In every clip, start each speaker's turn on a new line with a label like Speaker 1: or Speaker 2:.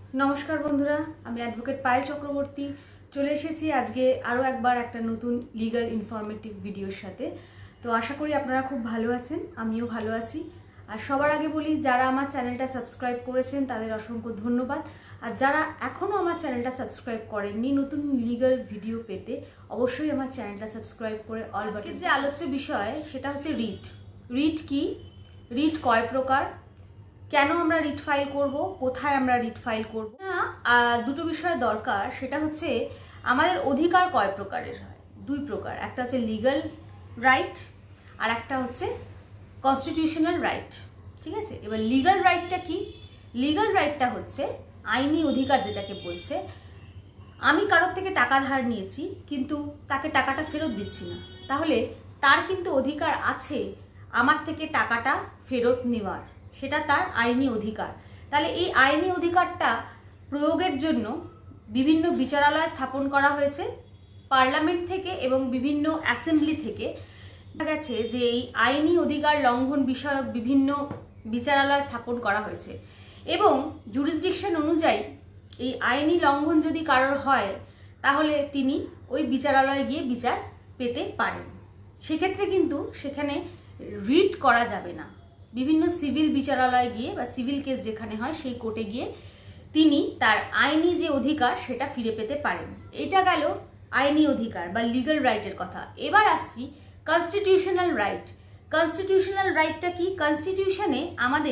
Speaker 1: नमस्कार बंधुरा आमी एडवोकेट पायल चक्रवर्ती चले एसेছি আজকে আরো একবার একটা নতুন লিগ্যাল ইনফরমেটিভ ভিডিওর সাথে। তো আশা করি আপনারা খুব ভালো আছেন, আমিও ভালো আছি। আর সবার আগে বলি, যারা আমার চ্যানেলটা সাবস্ক্রাইব করেছেন তাদের অসংখ্য ধন্যবাদ। আর যারা এখনো আমার চ্যানেলটা সাবস্ক্রাইব করেননি, নতুন লিগ্যাল ভিডিও পেতে অবশ্যই আমার চ্যানেলটা সাবস্ক্রাইব করে অল বাটন। যে আলোচ্য বিষয় সেটা হচ্ছে রিট। রিট কি, রিট কয় প্রকার, কেন আমরা রিট ফাইল করব, কোথায় আমরা রিট ফাইল করব। দুটো বিষয় দরকার, সেটা হচ্ছে আমাদের অধিকার কয় প্রকারের হয়। দুই প্রকার, একটা হচ্ছে লিগ্যাল রাইট আর একটা হচ্ছে কনস্টিটিউশনাল রাইট। ঠিক আছে, এবার লিগ্যাল রাইটটা কি? লিগ্যাল রাইটটা হচ্ছে আইনি অধিকার, যেটাকে বলছে আমি কারোর থেকে টাকা ধার নিয়েছি কিন্তু তাকে টাকাটা ফেরত দিচ্ছি না, তাহলে তার কিন্তু অধিকার আছে আমার থেকে টাকাটা ফেরত নেওয়ার, সেটা তার আইনি অধিকার। তাহলে এই আইনি অধিকারটা প্রয়োগের জন্য বিভিন্ন বিচারালয় স্থাপন করা হয়েছে পার্লামেন্ট থেকে এবং বিভিন্ন অ্যাসেম্বলি থেকে। দেখা গেছে যে এই আইনি অধিকার লঙ্ঘন বিষয়ক বিভিন্ন বিচারালয় স্থাপন করা হয়েছে এবং জুরিসডিকশন অনুযায়ী এই আইনি লঙ্ঘন যদি কারোর হয় তাহলে তিনি ওই বিচারালয়ে গিয়ে বিচার পেতে পারেন। সেক্ষেত্রে কিন্তু সেখানে রিট করা যাবে না। বিভিন্ন সিভিল বিচারালয়ে গিয়ে বা সিভিল কেস যেখানে হয় সেই কোর্টে গিয়ে তিনি তার আইনি যে অধিকার সেটা ফিরে পেতে পারেন। এটা গেল আইনি অধিকার বা লিগ্যাল রাইটের কথা। এবার আসছি কনস্টিটিউশনাল রাইট। কনস্টিটিউশনাল রাইটটা কি? কনস্টিটিউশনে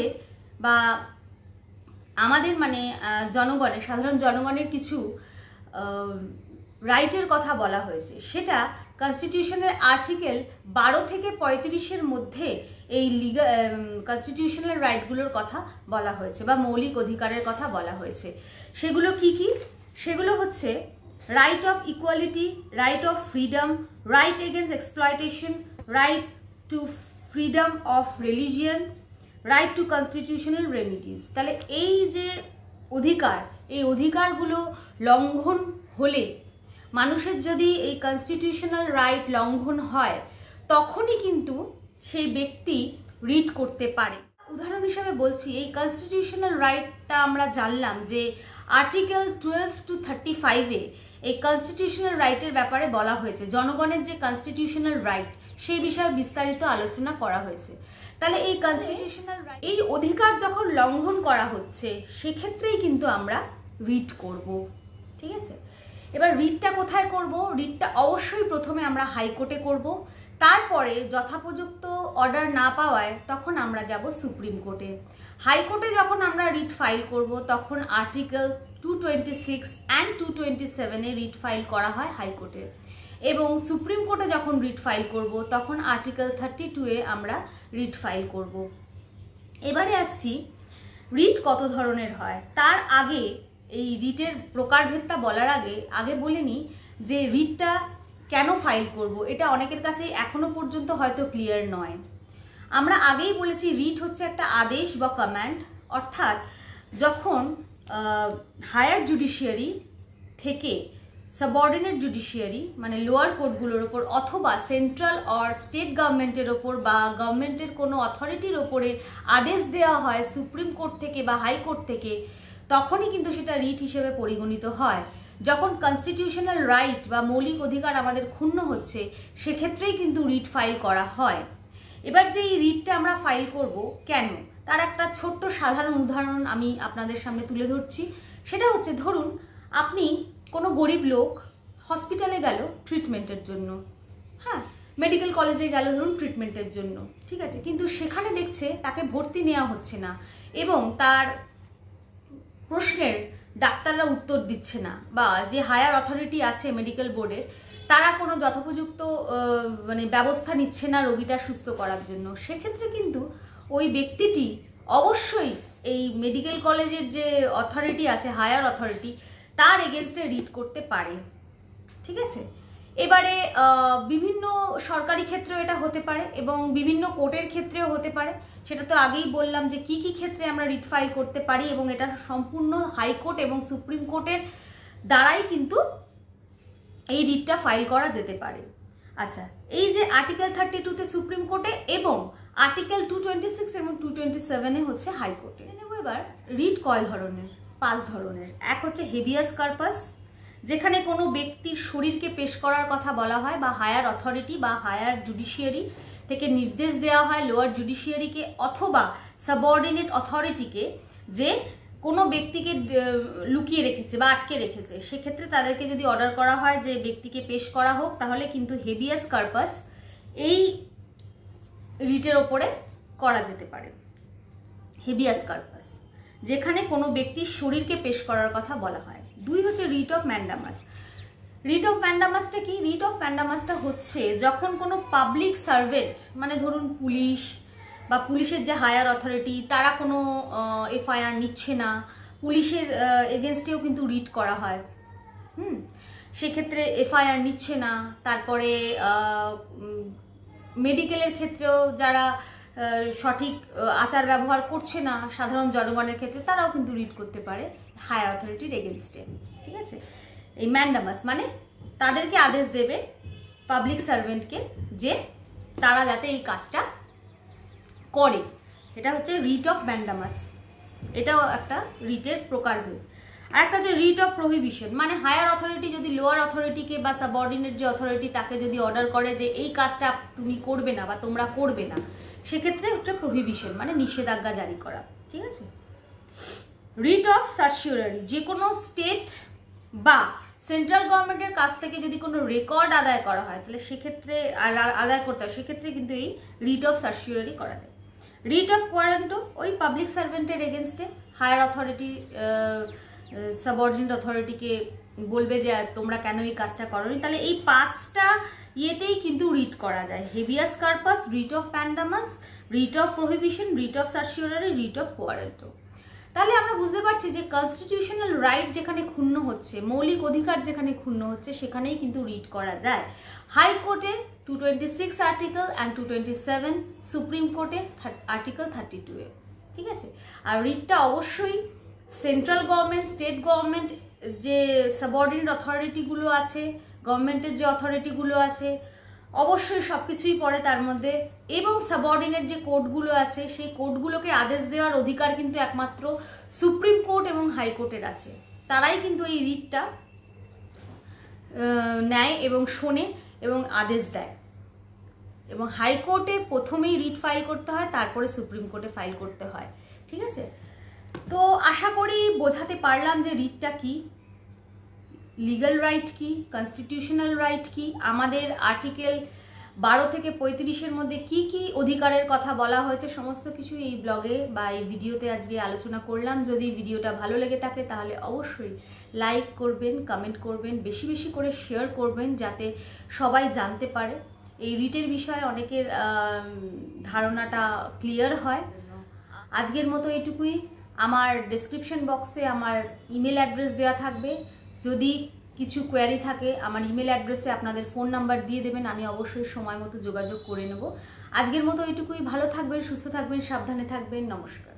Speaker 1: আমাদের মানে জনগণের, সাধারণ জনগণের কিছু রাইটের কথা বলা হয়েছে। সেটা কনস্টিটিউশনের আর্টিকেল 12 থেকে 35-এর মধ্যে এই কনস্টিটিউশনাল রাইটগুলোর কথা বলা হয়েছে বা মৌলিক অধিকারের কথা বলা হয়েছে। সেগুলো কি কি? সেগুলো হচ্ছে right of equality, right of freedom, right against exploitation, right to freedom of religion, right to constitutional remedies. তাহলে এই যে অধিকার, এই অধিকারগুলো লঙ্ঘন হলে, মানুষের যদি এই কনস্টিটিউশনাল রাইট লঙ্ঘন হয় তখনই কিন্তু সেই ব্যক্তি রিট করতে পারে। উদাহরণ হিসাবে বলছি, এই কনস্টিটিউশনাল রাইটটা আমরা জানলাম যে আর্টিকেল 12 to 35-এ এই কনস্টিটিউশনাল রাইটের ব্যাপারে বলা হয়েছে। জনগণের যে কনস্টিটিউশনাল রাইট সেই বিষয়ে বিস্তারিত আলোচনা করা হয়েছে। তাহলে এই কনস্টিটিউশনাল রাইট, এই অধিকার যখন লঙ্ঘন করা হচ্ছে সেক্ষেত্রেই কিন্তু আমরা রিট করব। ঠিক আছে, এবার রিটটা কোথায় করব? রিটটা অবশ্যই প্রথমে আমরা হাইকোর্টে করব, তারপরে যথাপযুক্ত অর্ডার না পাওয়ায় তখন আমরা যাব সুপ্রিম কোর্টে। হাইকোর্টে যখন আমরা রিট ফাইল করব তখন আর্টিকেল 226 অ্যান্ড 227-এ রিট ফাইল করা হয় হাইকোর্টে, এবং সুপ্রিম কোর্টে যখন রিট ফাইল করব তখন আর্টিকেল 32-এ আমরা রিট ফাইল করব। এবারে আসছি রিট কত ধরনের হয়। তার আগে এই রিটের প্রকারভেদটা বলার আগে বলে নিই যে রিটটা কেন ফাইল করব। এটা অনেকের কাছে এখনো পর্যন্ত হয়তো ক্লিয়ার নয়। আমরা আগেই বলেছি রিট হচ্ছে একটা আদেশ বা কমান্ড, অর্থাৎ যখন হায়ার জুডিশিয়ারি থেকে সাবঅর্ডিনেট জুডিশিয়ারি মানে লোয়ার কোর্টগুলোর ওপর অথবা সেন্ট্রাল অর স্টেট গভর্নমেন্টের ওপর বা গভর্নমেন্টের কোনো অথরিটির ওপরে আদেশ দেওয়া হয় সুপ্রিম কোর্ট থেকে বা হাইকোর্ট থেকে, তখনই কিন্তু সেটা রিট হিসেবে পরিগণিত হয়। যখন কনস্টিটিউশনাল রাইট বা মৌলিক অধিকার আমাদের ক্ষুণ্ণ হচ্ছে সেক্ষেত্রেই কিন্তু রিট ফাইল করা হয়। এবার যে এই রিটটা আমরা ফাইল করব কেন, তার একটা ছোট্ট সাধারণ উদাহরণ আমি আপনাদের সামনে তুলে ধরছি। সেটা হচ্ছে, ধরুন আপনি কোনো গরিব লোক হসপিটালে গেল ট্রিটমেন্টের জন্য, হ্যাঁ মেডিকেল কলেজে গেল ধরুন ট্রিটমেন্টের জন্য, ঠিক আছে, কিন্তু সেখানে দেখছে তাকে ভর্তি নেওয়া হচ্ছে না এবং তার প্রশ্নের ডাক্তাররা উত্তর দিচ্ছে না, বা যে হায়ার অথরিটি আছে মেডিকেল বোর্ডের তারা কোনো যথোপযুক্ত মানে ব্যবস্থা নিচ্ছে না রোগীটা সুস্থ করার জন্য। সেক্ষেত্রে কিন্তু ওই ব্যক্তিটি অবশ্যই এই মেডিকেল কলেজের যে অথরিটি আছে, হায়ার অথরিটি, তার এগেনস্টে রিট করতে পারে। ঠিক আছে, এবারে বিভিন্ন সরকারি ক্ষেত্রেও এটা হতে পারে এবং বিভিন্ন কোর্টের ক্ষেত্রেও হতে পারে। সেটা তো আগেই বললাম যে কি কি ক্ষেত্রে আমরা রিট ফাইল করতে পারি, এবং এটা সম্পূর্ণ হাইকোর্ট এবং সুপ্রিম কোর্টের দ্বারাই কিন্তু এই রিটটা ফাইল করা যেতে পারে। আচ্ছা, এই যে আর্টিকেল 32-তে সুপ্রিম কোর্টে এবং আর্টিকেল 226 এবং 227-এ হচ্ছে হাইকোর্টে। নেব এবার রিট কয় ধরনের। 5 ধরনের। এক হচ্ছে হেভিয়াস কর্পাস, যেখানে কোনো ব্যক্তির শরীরকে পেশ করার কথা বলা হয় বা হায়ার অথরিটি বা হায়ার জুডিশিয়ারি থেকে নির্দেশ দেওয়া হয় লোয়ার জুডিশিয়ারিকে অথবা সাবঅর্ডিনেট অথরিটিকে যে কোনো ব্যক্তিকে লুকিয়ে রেখেছে বা আটকে রেখেছে, সেক্ষেত্রে তাদেরকে যদি অর্ডার করা হয় যে ব্যক্তিকে পেশ করা হোক, তাহলে কিন্তু হেভিয়াস কর্পাস এই রিটের ওপরে করা যেতে পারে। হেভিয়াস কর্পাস যেখানে কোনো ব্যক্তির শরীরকে পেশ করার কথা বলা হয়। 2 হচ্ছে writ of mandamus. Writ of ম্যান্ডামাসটা কি? রিট অফ ম্যান্ডামাসটা হচ্ছে যখন কোনো পাবলিক সার্ভেন্ট, মানে ধরুন পুলিশ বা পুলিশের যে হায়ার অথরিটি, তারা কোনো এফআইআর নিচ্ছে না, পুলিশের এগেনস্টেও কিন্তু রিট করা হয়। সেক্ষেত্রে এফআইআর নিচ্ছে না, তারপরে মেডিকেলের ক্ষেত্রেও যারা সঠিক আচার ব্যবহার করছে না সাধারণ জনগণের ক্ষেত্রে, তারাও কিন্তু রিট করতে পারে হায়ার অথরিটির এগেনস্টে। ঠিক আছে, এই ম্যান্ডামাস মানে তাদেরকে আদেশ দেবে পাবলিক সার্ভেন্টকে যে তারা যাতে এই কাজটা করে, এটা হচ্ছে রিট অফ ম্যান্ডামাস। এটাও একটা রিটের প্রকারভেদ। আর একটা হচ্ছে রিট অফ প্রহিবিশন, মানে হায়ার অথরিটি যদি লোয়ার অথরিটিকে বা সাবঅর্ডিনেট যে অথরিটি তাকে যদি অর্ডার করে যে এই কাজটা তুমি করবে না বা তোমরা করবে না, সেক্ষেত্রে হচ্ছে প্রহিবিশন, মানে নিষেধাজ্ঞা জারি করা। ঠিক আছে, রিট অফ সার্সিওরারি, যে কোনো স্টেট বা সেন্ট্রাল গভর্নমেন্টের কাছ থেকে যদি কোনো রেকর্ড আদায় করা হয়, তাহলে সেক্ষেত্রে আদায় করতে হয়, সেক্ষেত্রে কিন্তু এই রিট অফ সার্সিওরারি করা যায়। রিট অফ কোয়ারেন্টো, ওই পাবলিক সার্ভেন্টের এগেনস্টে হায়ার অথরিটি সাবঅর্ডিনেট অথরিটিকে বলবে যে তোমরা কেন এই কাজটা করোনি, তাহলে এই 5টা ইয়েতেই কিন্তু রিট করা যায়। Habeas corpus, writ of mandamus, writ of prohibition, writ of certiorari, writ of quo warranto. তাহলে আমরা বুঝতে পারছি যে কনস্টিটিউশনাল রাইট যেখানে ক্ষুণ্ণ হচ্ছে, মৌলিক অধিকার যেখানে ক্ষুণ্ণ হচ্ছে, সেখানেই কিন্তু রিট করা যায়। হাইকোর্টে 226 আর্টিকেল অ্যান্ড 227, সুপ্রিম কোর্টে আর্টিকেল 32A। ঠিক আছে, আর রিটটা অবশ্যই সেন্ট্রাল গভর্নমেন্ট, স্টেট গভর্নমেন্ট, যে সাবঅর্ডিনেট অথরিটিগুলো আছে, গভর্নমেন্টের যে অথরিটিগুলো আছে, অবশ্যই সব কিছুই পড়ে তার মধ্যে, এবং সাবঅর্ডিনেট যে কোর্টগুলো আছে, সেই কোর্টগুলোকে আদেশ দেওয়ার অধিকার কিন্তু একমাত্র সুপ্রিম কোর্ট এবং হাইকোর্টের আছে। তারাই কিন্তু এই রিটটা নেয় এবং শোনে এবং আদেশ দেয়। এবং হাইকোর্টে প্রথমেই রিট ফাইল করতে হয়, তারপরে সুপ্রিম কোর্টে ফাইল করতে হয়। ঠিক আছে, তো আশা করি বোঝাতে পারলাম যে রিটটা কি, লিগ্যাল রাইট কি, কনস্টিটিউশনাল রাইট কি, আমাদের আর্টিকেল 12 থেকে 35-এর মধ্যে কি কি অধিকারের কথা বলা হয়েছে, সমস্ত কিছু এই ব্লগে বা এই ভিডিওতে আজকে আলোচনা করলাম। যদি ভিডিওটা ভালো লেগে থাকে তাহলে অবশ্যই লাইক করবেন, কমেন্ট করবেন, বেশি বেশি করে শেয়ার করবেন, যাতে সবাই জানতে পারে এই রিটের বিষয়ে অনেকের ধারণাটা ক্লিয়ার হয়। আজকের মতো এইটুকুই। আমার ডেসক্রিপশন বক্সে আমার ইমেল অ্যাড্রেস দেওয়া থাকবে, যদি কিছু কোয়ারি থাকে আমার ইমেল অ্যাড্রেসে আপনাদের ফোন নাম্বার দিয়ে দেবেন, আমি অবশ্যই সময় মতো যোগাযোগ করে নেব। আজকের মতো এইটুকুই। ভালো থাকবেন, সুস্থ থাকবেন, সাবধানে থাকবেন। নমস্কার।